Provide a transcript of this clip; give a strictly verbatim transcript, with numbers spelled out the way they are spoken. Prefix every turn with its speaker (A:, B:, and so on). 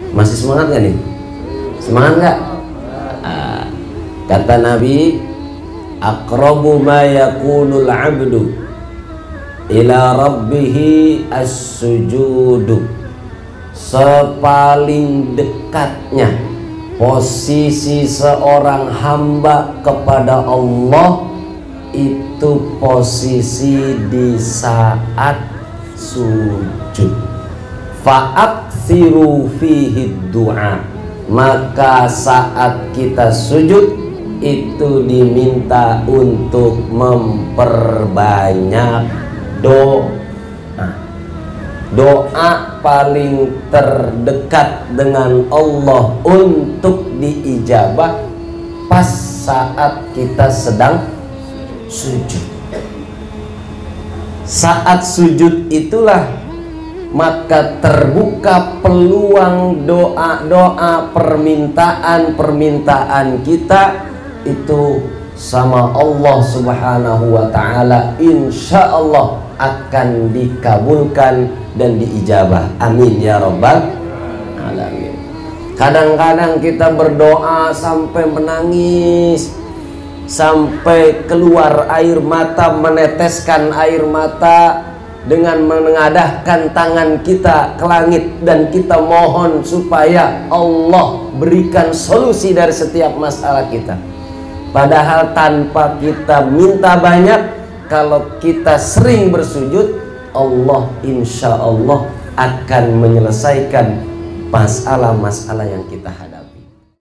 A: Masih semangat gak nih? Semangat gak? Ah, kata Nabi, aqrabu ma yakunul abdu ila rabbihi as-sujudu. Sepaling dekatnya posisi seorang hamba kepada Allah itu posisi di saat sujud. Fa'aksiru fihi du'a, maka saat kita sujud itu diminta untuk memperbanyak doa. Doa paling terdekat dengan Allah untuk diijabah pas saat kita sedang sujud. Saat sujud itulah maka terbuka peluang doa-doa, permintaan-permintaan kita itu sama Allah Subhanahu wa ta'ala, insya Allah akan dikabulkan dan diijabah. Amin ya rabbal alamin. Kadang-kadang kita berdoa sampai menangis, sampai keluar air mata, meneteskan air mata, dengan menengadahkan tangan kita ke langit dan kita mohon supaya Allah berikan solusi dari setiap masalah kita. Padahal tanpa kita minta banyak, kalau kita sering bersujud, Allah insya Allah akan menyelesaikan masalah-masalah yang kita hadapi.